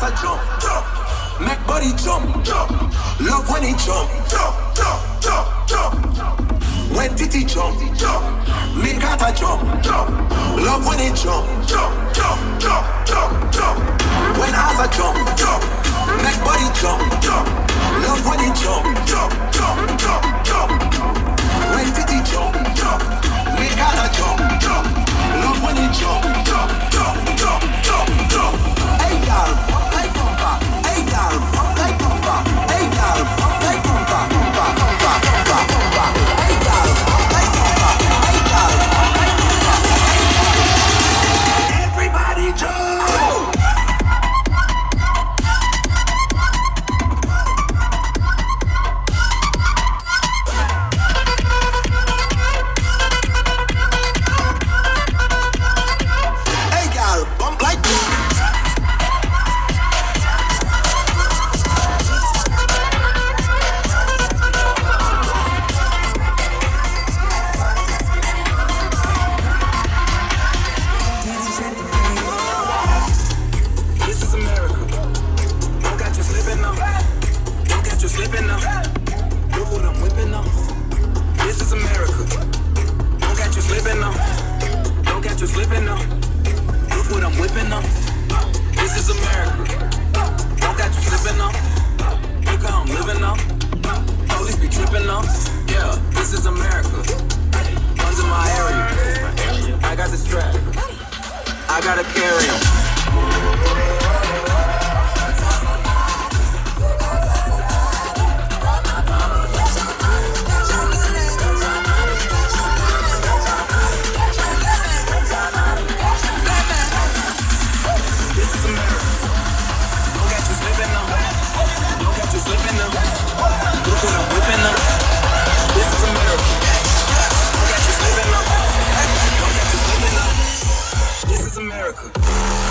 ass a jump, jump. Make body jump, jump. Love when it jump, jump, jump, jump, jump. When titty jump, jump. Milk at a jump, jump. Love when it jump, jump, jump, jump, jump, jump. When ass a jump, jump. Make body jump, jump. Love when it jump, jump, jump, jump, jump. When titty jump, jump. Milk at a jump, jump. Love when it jump, jump, jump, jump, jump, jump. Hey girl, pump like bumper. Hey girl, pump like bumper. Hey girl, pump like bumper. Bumper, bumper, bumper, bumper. Hey girl, pump like bumper. Hey girl, pump like bumper. Hey girl. Everybody jump. America.